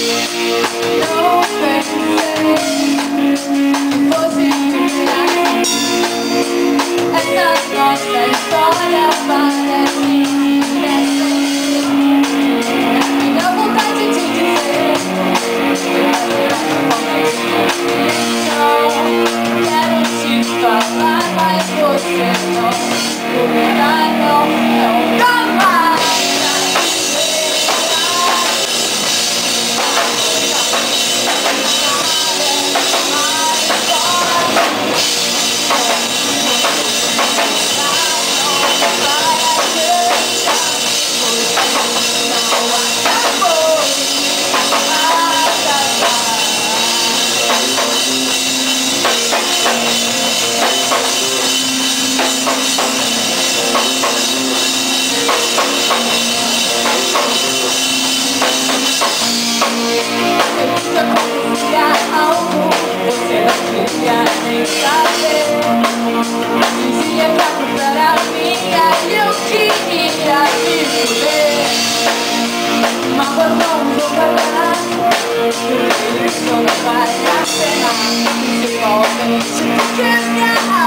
Não pensei que fosse terminar assim. Essa nossa história parece crescer. Me dá vontade de dizer não quero te falar, mas você não poderá, não jamais. Acontecia algo, você não queria nem saber. Dizia que a culpa era minha e eu queria te fuder. Mas eu não vou parar, porque isso não vale a pena. Principalmente porque me